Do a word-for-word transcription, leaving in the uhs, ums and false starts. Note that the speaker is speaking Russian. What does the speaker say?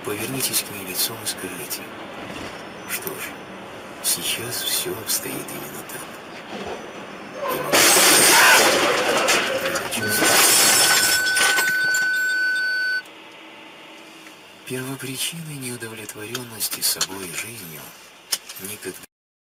Повернитесь к ней лицом и скажите: что ж, сейчас все обстоит именно так. Первопричиной неудовлетворенности собой и жизнью никогда